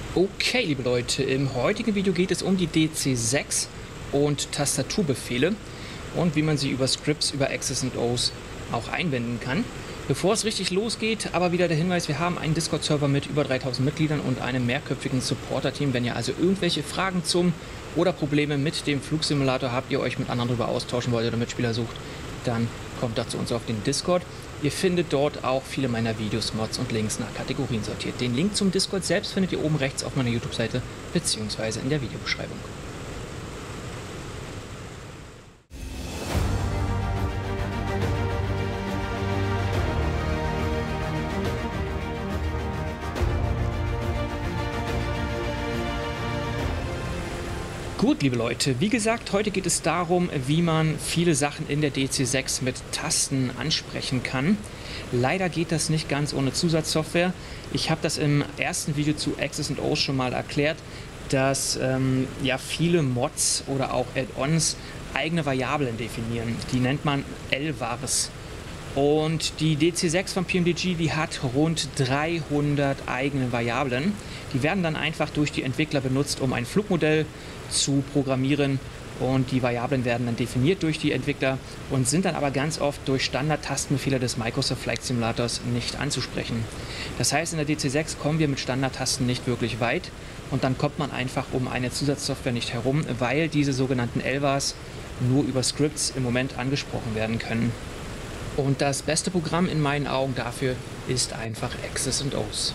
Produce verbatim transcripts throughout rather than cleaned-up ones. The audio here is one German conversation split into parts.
Okay, liebe Leute, im heutigen Video geht es um die D C sechs und Tastaturbefehle und wie man sie über Scripts, über X's und O's auch einbinden kann. Bevor es richtig losgeht, aber wieder der Hinweis, wir haben einen Discord-Server mit über dreitausend Mitgliedern und einem mehrköpfigen Supporter-Team. Wenn ihr also irgendwelche Fragen zum oder Probleme mit dem Flugsimulator habt, ihr euch mit anderen darüber austauschen wollt oder Mitspieler sucht, dann kommt doch zu uns auf den Discord. Ihr findet dort auch viele meiner Videos, Mods und Links nach Kategorien sortiert. Den Link zum Discord selbst findet ihr oben rechts auf meiner YouTube-Seite bzw. in der Videobeschreibung. Gut, liebe Leute, wie gesagt, heute geht es darum, wie man viele Sachen in der D C sechs mit Tasten ansprechen kann. Leider geht das nicht ganz ohne Zusatzsoftware. Ich habe das im ersten Video zu X's und O's schon mal erklärt, dass ähm, ja viele Mods oder auch Add-ons eigene Variablen definieren. Die nennt man L-Vars. Und die D C sechs von P M D G, die hat rund dreihundert eigene Variablen. Die werden dann einfach durch die Entwickler benutzt, um ein Flugmodell zu programmieren, und die Variablen werden dann definiert durch die Entwickler und sind dann aber ganz oft durch Standard-Tastenbefehle des Microsoft Flight Simulators nicht anzusprechen. Das heißt, in der D C sechs kommen wir mit Standardtasten nicht wirklich weit und dann kommt man einfach um eine Zusatzsoftware nicht herum, weil diese sogenannten L-Vars nur über Scripts im Moment angesprochen werden können. Und das beste Programm in meinen Augen dafür ist einfach X's und O's.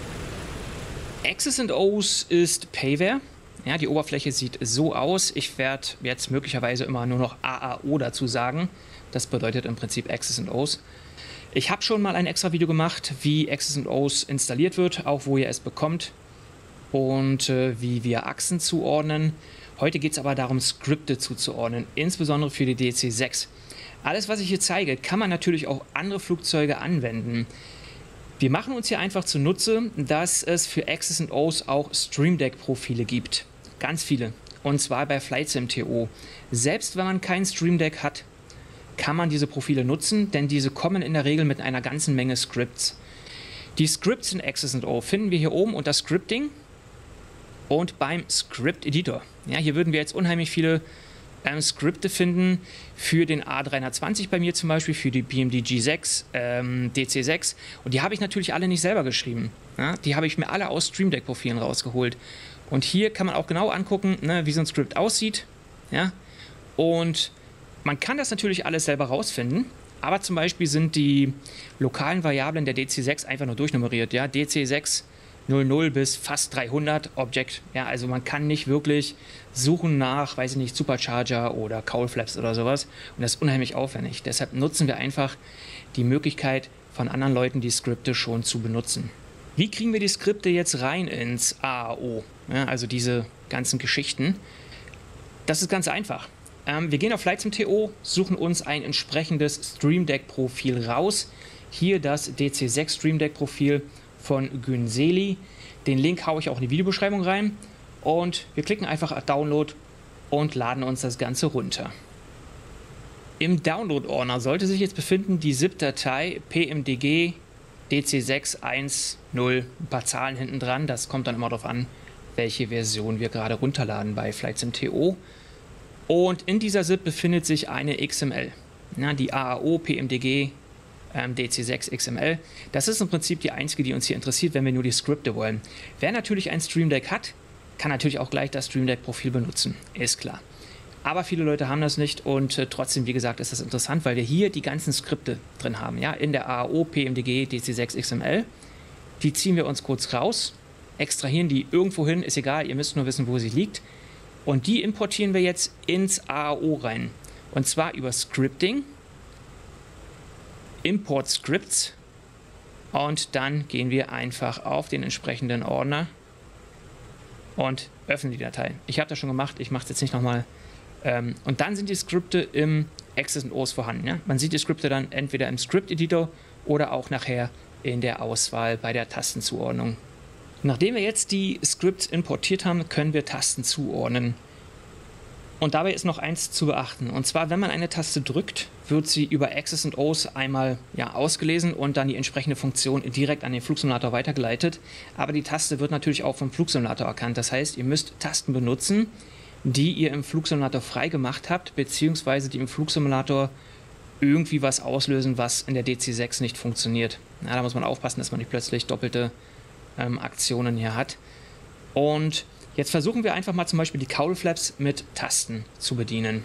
X's und O's ist Payware. Ja, die Oberfläche sieht so aus. Ich werde jetzt möglicherweise immer nur noch A A O dazu sagen. Das bedeutet im Prinzip X's und O's. Ich habe schon mal ein extra Video gemacht, wie X's und O's installiert wird, auch wo ihr es bekommt und äh, wie wir Achsen zuordnen. Heute geht es aber darum, Skripte zuzuordnen, insbesondere für die D C sechs. Alles, was ich hier zeige, kann man natürlich auch andere Flugzeuge anwenden. Wir machen uns hier einfach zunutze, dass es für X's und O's auch Stream Deck-Profile gibt. Ganz viele. Und zwar bei FlightSim.to. Selbst wenn man kein Stream Deck hat, kann man diese Profile nutzen, denn diese kommen in der Regel mit einer ganzen Menge Scripts. Die Scripts in X's und O finden wir hier oben unter Scripting und beim Script Editor. Ja, hier würden wir jetzt unheimlich viele ähm, Skripte finden für den A dreihundertzwanzig bei mir zum Beispiel, für die P M D G sechs, ähm, D C sechs, und die habe ich natürlich alle nicht selber geschrieben. Ja, die habe ich mir alle aus Stream Deck Profilen rausgeholt. Und hier kann man auch genau angucken, ne, wie so ein Skript aussieht. Ja? Und man kann das natürlich alles selber rausfinden, aber zum Beispiel sind die lokalen Variablen der D C sechs einfach nur durchnummeriert. Ja? D C sechs null null bis fast dreihundert Object. Ja, also man kann nicht wirklich suchen nach, weiß ich nicht, Supercharger oder Cowlflaps oder sowas. Und das ist unheimlich aufwendig. Deshalb nutzen wir einfach die Möglichkeit von anderen Leuten, die Skripte schon zu benutzen. Wie kriegen wir die Skripte jetzt rein ins A A O? Ja, also diese ganzen Geschichten. Das ist ganz einfach. Ähm, wir gehen auf FlightSim.to, suchen uns ein entsprechendes Stream Deck Profil raus. Hier das D C sechs Stream Deck Profil von Günseli. Den Link haue ich auch in die Videobeschreibung rein. Und wir klicken einfach auf Download und laden uns das Ganze runter. Im Download-Ordner sollte sich jetzt befinden die ZIP-Datei P M D G D C sechs eins null, ein paar Zahlen hinten dran. Das kommt dann immer darauf an, welche Version wir gerade runterladen bei FlightSim.to. Und in dieser ZIP befindet sich eine X M L. Na, die A A O P M D G ähm, D C sechs X M L. Das ist im Prinzip die einzige, die uns hier interessiert, wenn wir nur die Skripte wollen. Wer natürlich ein Stream Deck hat, kann natürlich auch gleich das Stream Deck Profil benutzen. Ist klar. Aber viele Leute haben das nicht und äh, trotzdem, wie gesagt, ist das interessant, weil wir hier die ganzen Skripte drin haben. Ja? In der A A O P M D G D C sechs X M L. Die ziehen wir uns kurz raus, extrahieren die irgendwo hin, ist egal, ihr müsst nur wissen, wo sie liegt. Und die importieren wir jetzt ins A A O rein. Und zwar über Scripting, Import Scripts, und dann gehen wir einfach auf den entsprechenden Ordner und öffnen die Datei. Ich habe das schon gemacht, ich mache es jetzt nicht nochmal. Und dann sind die Skripte im X's und O's vorhanden. Ja? Man sieht die Skripte dann entweder im Script Editor oder auch nachher in der Auswahl bei der Tastenzuordnung. Nachdem wir jetzt die Scripts importiert haben, können wir Tasten zuordnen. Und dabei ist noch eins zu beachten. Und zwar, wenn man eine Taste drückt, wird sie über X's und O's einmal ja, ausgelesen und dann die entsprechende Funktion direkt an den Flugsimulator weitergeleitet. Aber die Taste wird natürlich auch vom Flugsimulator erkannt. Das heißt, ihr müsst Tasten benutzen, die ihr im Flugsimulator frei gemacht habt, beziehungsweise die im Flugsimulator irgendwie was auslösen, was in der D C sechs nicht funktioniert. Ja, da muss man aufpassen, dass man nicht plötzlich doppelte ähm, Aktionen hier hat. Und jetzt versuchen wir einfach mal zum Beispiel die Cowl-Flaps mit Tasten zu bedienen.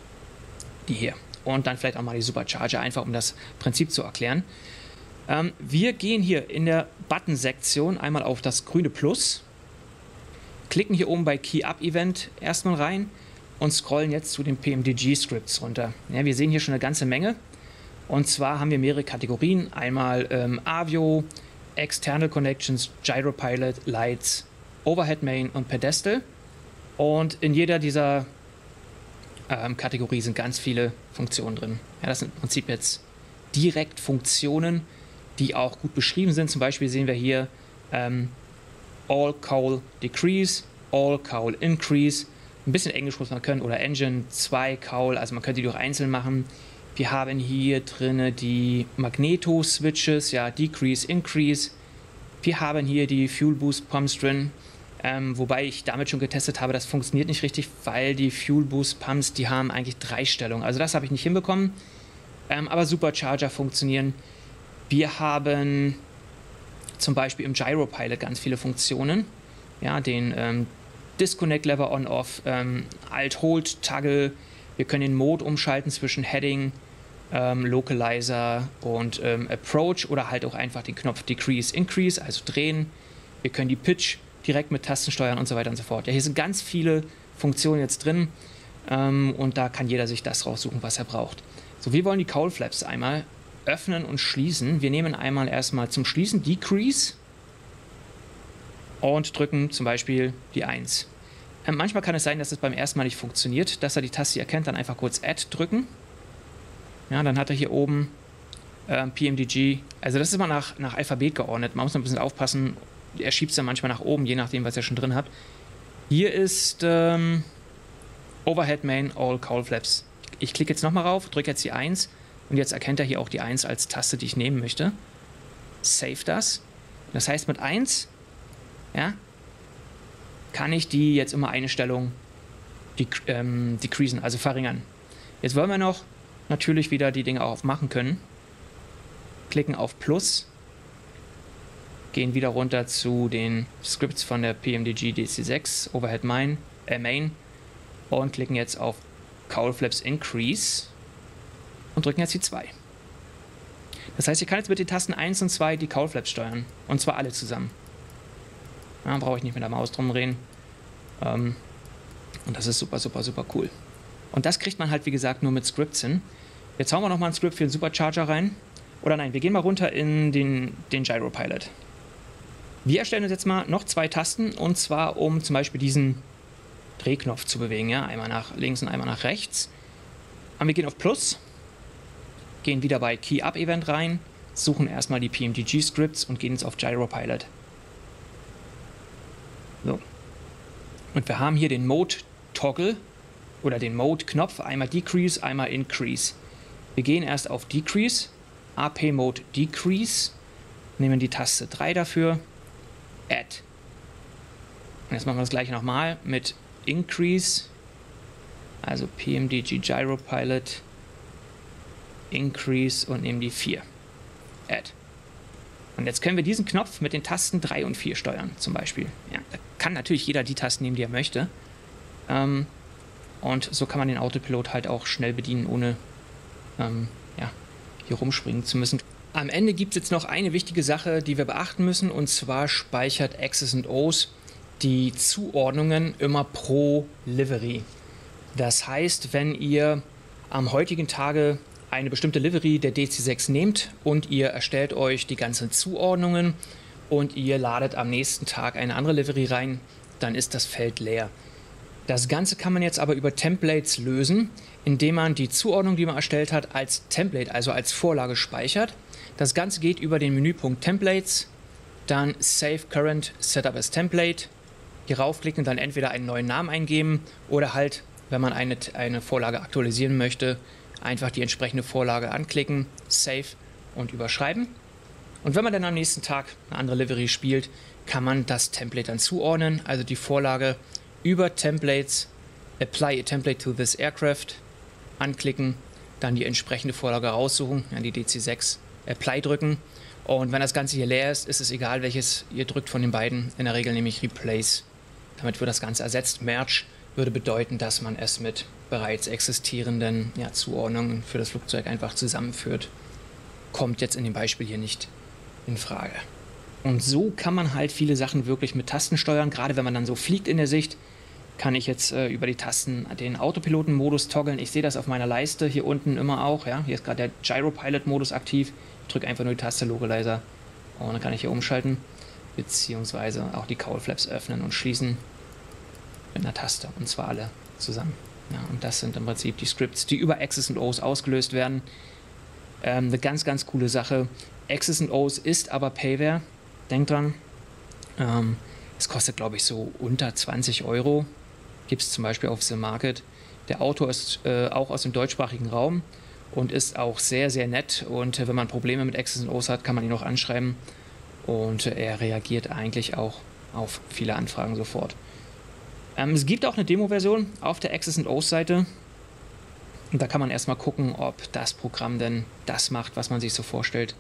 Die hier. Und dann vielleicht auch mal die Supercharger, einfach um das Prinzip zu erklären. Ähm, wir gehen hier in der Button-Sektion einmal auf das grüne Plus, klicken hier oben bei Key-Up-Event erstmal rein und scrollen jetzt zu den P M D G-Scripts runter. Ja, wir sehen hier schon eine ganze Menge. Und zwar haben wir mehrere Kategorien. Einmal ähm, Avio, External Connections, Gyropilot, Lights, Overhead Main und Pedestal. Und in jeder dieser ähm, Kategorie sind ganz viele Funktionen drin. Ja, das sind im Prinzip jetzt direkt Funktionen, die auch gut beschrieben sind. Zum Beispiel sehen wir hier ähm, All Cowl Decrease, All Cowl Increase. Ein bisschen Englisch muss man können, oder Engine zwei Cowl, also man könnte die auch einzeln machen. Wir haben hier drin die Magneto-Switches, ja, Decrease, Increase. Wir haben hier die Fuel Boost Pumps drin, ähm, wobei ich damit schon getestet habe, das funktioniert nicht richtig, weil die Fuel Boost Pumps, die haben eigentlich drei Stellungen. Also das habe ich nicht hinbekommen, ähm, aber Supercharger funktionieren. Wir haben zum Beispiel im Gyropilot ganz viele Funktionen, ja, den ähm, Disconnect Lever On-Off, ähm, Alt-Hold, Toggle. Wir können den Mode umschalten zwischen Heading, ähm, Localizer und ähm, Approach oder halt auch einfach den Knopf Decrease, Increase, also drehen. Wir können die Pitch direkt mit Tasten steuern und so weiter und so fort. Ja, hier sind ganz viele Funktionen jetzt drin ähm, und da kann jeder sich das raussuchen, was er braucht. So, wir wollen die Cowl Flaps einmal öffnen und schließen. Wir nehmen einmal erstmal zum Schließen Decrease und drücken zum Beispiel die eins. Ähm, manchmal kann es sein, dass es beim ersten Mal nicht funktioniert, dass er die Taste erkennt, dann einfach kurz Add drücken. Ja, dann hat er hier oben ähm, P M D G, also das ist immer nach, nach Alphabet geordnet, man muss noch ein bisschen aufpassen, er schiebt es dann manchmal nach oben, je nachdem, was er schon drin hat. Hier ist ähm, Overhead Main All Cowl Flaps. Ich klicke jetzt nochmal rauf, drücke jetzt die eins und jetzt erkennt er hier auch die eins als Taste, die ich nehmen möchte. Save das. Das heißt, mit eins ja, kann ich die jetzt immer eine Stellung dec ähm, decreasen, also verringern. Jetzt wollen wir noch natürlich wieder die Dinge auch machen können. Klicken auf Plus, gehen wieder runter zu den Scripts von der P M D G D C sechs, Overhead Main, äh Main und klicken jetzt auf Cowl Flaps Increase und drücken jetzt die zwei. Das heißt, ich kann jetzt mit den Tasten eins und zwei die Cowl Flaps steuern und zwar alle zusammen. Ja, brauche ich nicht mit der Maus drum drehen. Ähm, und das ist super, super, super cool. Und das kriegt man halt, wie gesagt, nur mit Scripts hin. Jetzt hauen wir nochmal ein Script für den Supercharger rein. Oder nein, wir gehen mal runter in den, den Gyropilot. Wir erstellen uns jetzt mal noch zwei Tasten, und zwar um zum Beispiel diesen Drehknopf zu bewegen. Ja? Einmal nach links und einmal nach rechts. Und wir gehen auf Plus, gehen wieder bei Key-Up-Event rein, suchen erstmal die P M D G-Scripts und gehen jetzt auf Gyropilot. So. Und wir haben hier den Mode-Toggle oder den Mode-Knopf, einmal Decrease, einmal Increase. Wir gehen erst auf Decrease, A P Mode Decrease, nehmen die Taste drei dafür, Add. Und jetzt machen wir das gleiche nochmal mit Increase, also P M D G Gyropilot, Increase und nehmen die vier, Add. Und jetzt können wir diesen Knopf mit den Tasten drei und vier steuern, zum Beispiel. Ja, da kann natürlich jeder die Tasten nehmen, die er möchte. Ähm, und so kann man den Autopilot halt auch schnell bedienen, ohne ähm, ja, hier rumspringen zu müssen. Am Ende gibt es jetzt noch eine wichtige Sache, die wir beachten müssen, und zwar speichert X's und O's die Zuordnungen immer pro Livery. Das heißt, wenn ihr am heutigen Tage eine bestimmte Livery der D C sechs nehmt und ihr erstellt euch die ganzen Zuordnungen und ihr ladet am nächsten Tag eine andere Livery rein, dann ist das Feld leer. Das Ganze kann man jetzt aber über Templates lösen, indem man die Zuordnung, die man erstellt hat, als Template, also als Vorlage speichert. Das Ganze geht über den Menüpunkt Templates, dann Save Current Setup as Template, hier raufklicken und dann entweder einen neuen Namen eingeben oder halt wenn man eine, eine Vorlage aktualisieren möchte, einfach die entsprechende Vorlage anklicken, Save und überschreiben. Und wenn man dann am nächsten Tag eine andere Livery spielt, kann man das Template dann zuordnen, also die Vorlage über Templates, Apply a Template to this Aircraft, anklicken, dann die entsprechende Vorlage raussuchen, an die D C sechs Apply drücken. Und wenn das Ganze hier leer ist, ist es egal, welches ihr drückt von den beiden, in der Regel nämlich Replace. Damit wird das Ganze ersetzt. Merge würde bedeuten, dass man es mit bereits existierenden ja, Zuordnungen für das Flugzeug einfach zusammenführt. Kommt jetzt in dem Beispiel hier nicht in Frage. Und so kann man halt viele Sachen wirklich mit Tasten steuern. Gerade wenn man dann so fliegt in der Sicht, kann ich jetzt äh, über die Tasten den Autopiloten-Modus toggeln. Ich sehe das auf meiner Leiste hier unten immer auch. Ja? Hier ist gerade der Gyro-Pilot-Modus aktiv. Ich drücke einfach nur die Taste Localizer und dann kann ich hier umschalten, beziehungsweise auch die Cowl-Flaps öffnen und schließen mit einer Taste, und zwar alle zusammen. Ja, und das sind im Prinzip die Scripts, die über X's und O's ausgelöst werden. Ähm, eine ganz, ganz coole Sache. X's und O's ist aber Payware. Denkt dran. Ähm, es kostet, glaube ich, so unter zwanzig Euro. Gibt es zum Beispiel auf The Market. Der Autor ist äh, auch aus dem deutschsprachigen Raum und ist auch sehr, sehr nett. Und äh, wenn man Probleme mit X's und O's hat, kann man ihn auch anschreiben. Und äh, er reagiert eigentlich auch auf viele Anfragen sofort. Ähm, es gibt auch eine Demo-Version auf der X's und O's Seite. Und da kann man erstmal gucken, ob das Programm denn das macht, was man sich so vorstellt.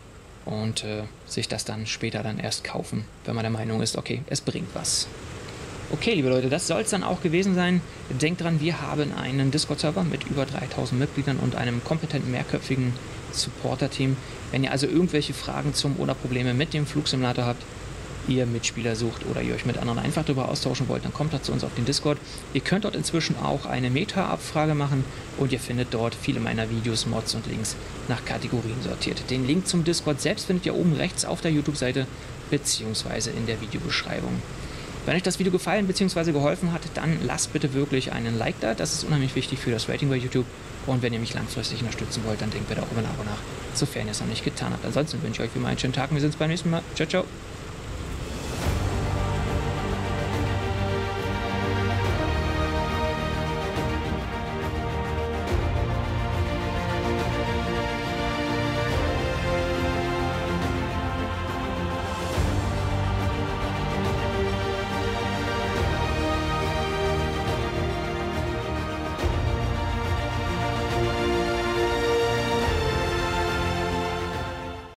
Und äh, sich das dann später dann erst kaufen, wenn man der Meinung ist, okay, es bringt was. Okay, liebe Leute, das soll es dann auch gewesen sein. Denkt dran, wir haben einen Discord-Server mit über dreitausend Mitgliedern und einem kompetenten, mehrköpfigen Supporter-Team. Wenn ihr also irgendwelche Fragen zum oder Probleme mit dem Flugsimulator habt, ihr Mitspieler sucht oder ihr euch mit anderen einfach darüber austauschen wollt, dann kommt da zu uns auf den Discord. Ihr könnt dort inzwischen auch eine Meta-Abfrage machen und ihr findet dort viele meiner Videos, Mods und Links nach Kategorien sortiert. Den Link zum Discord selbst findet ihr oben rechts auf der YouTube-Seite beziehungsweise in der Videobeschreibung. Wenn euch das Video gefallen bzw. geholfen hat, dann lasst bitte wirklich einen Like da. Das ist unheimlich wichtig für das Rating bei YouTube. Und wenn ihr mich langfristig unterstützen wollt, dann denkt bitte auch über nach und nach, sofern ihr es noch nicht getan habt. Ansonsten wünsche ich euch wie immer einen schönen Tag und wir sehen uns beim nächsten Mal. Ciao, ciao.